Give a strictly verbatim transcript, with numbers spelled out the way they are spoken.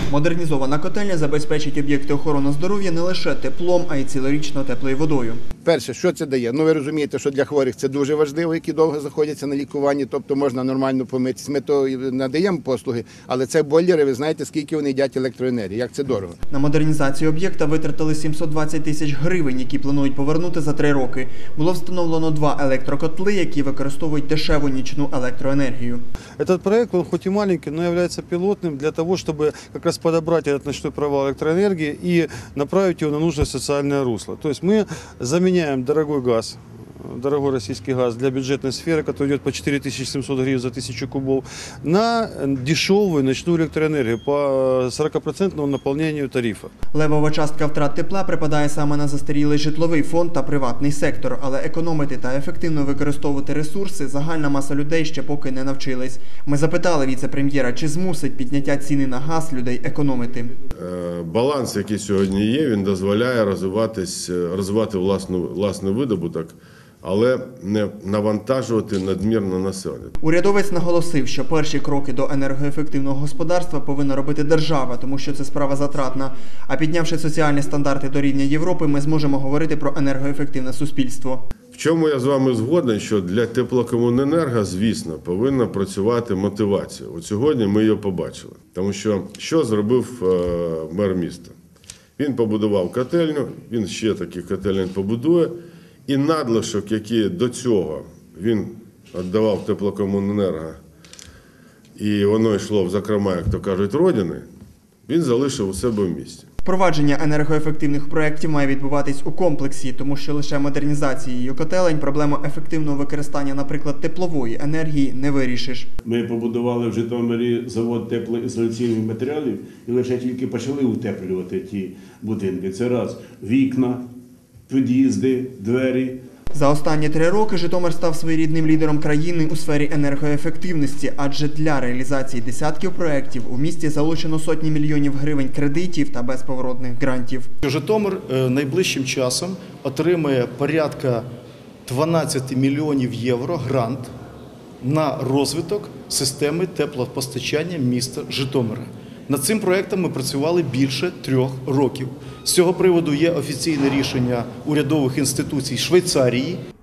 Модернізована котельня забезпечить об'єкти охорони здоров'я не лише теплом, а й цілорічно теплою водою. Перше, що це дає? Ну, ви розумієте, що для хворих це дуже важливо, які довго знаходяться на лікуванні, тобто можна нормально помитись. Ми то надаємо послуги, але це бойлери, ви знаєте, скільки вони їдять електроенергії, як це дорого. На модернізацію об'єкта витратили сімсот двадцять тисяч гривень, які планують повернути за три роки. Було встановлено два електрокотли, які використовують дешеву нічну електроенергію. Этот проект, он хоть и маленький, но является пилотным для того, чтобы как раз подобрать этот ночной провал электроэнергии и направить его на нужное социальное русло. То есть мы заменяем дорогой газ, дорогой российский газ для бюджетной сферы, который идет по четыре тысячи семьсот гривен за тысячу кубов, на дешевую ночную электроэнергию по сорокапроцентному наполнению тарифа. Левова частка втрат тепла припадає саме на застарілий житловий фонд та приватний сектор, але економити та ефективно використовувати ресурси загальна маса людей ще поки не навчились. Ми запитали віце-прем'єра, чи змусить підняття ціни на газ людей економити. Баланс, який сьогодні є, він дозволяє розвиватись, розвивати власну, власний видобуток, але не навантажувати надмірно населення. Урядовець наголосив, що перші кроки до енергоефективного господарства повинна робити держава, тому що це справа затратна. А піднявши соціальні стандарти до рівня Європи, ми зможемо говорити про енергоефективне суспільство. В чому я з вами згоден, що для теплокомуненерго, звісно, повинна працювати мотивація. От сьогодні ми її побачили. Тому що, що зробив е, мер міста? Він побудував котельню, він ще таких котельень побудує, і надлишок, який до цього він віддавав теплокомуненерго, і воно йшло, зокрема, як то кажуть, родини, він залишив у себе в місті. Впровадження енергоефективних проєктів має відбуватись у комплексі, тому що лише модернізацією котелень проблему ефективного використання, наприклад, теплової енергії не вирішиш. Ми побудували в Житомирі завод теплоізоляційних матеріалів і лише тільки почали утеплювати ті будинки. Це раз. Вікна, під'їзди, двері. За останні три роки Житомир став своєрідним лідером країни у сфері енергоефективності, адже для реалізації десятків проєктів у місті залучено сотні мільйонів гривень кредитів та безповоротних грантів. Житомир найближчим часом отримає порядка дванадцять мільйонів євро грант на розвиток системи теплопостачання міста Житомира. Над цим проєктом ми працювали більше трьох років. З цього приводу є офіційне рішення урядових інституцій Швейцарії.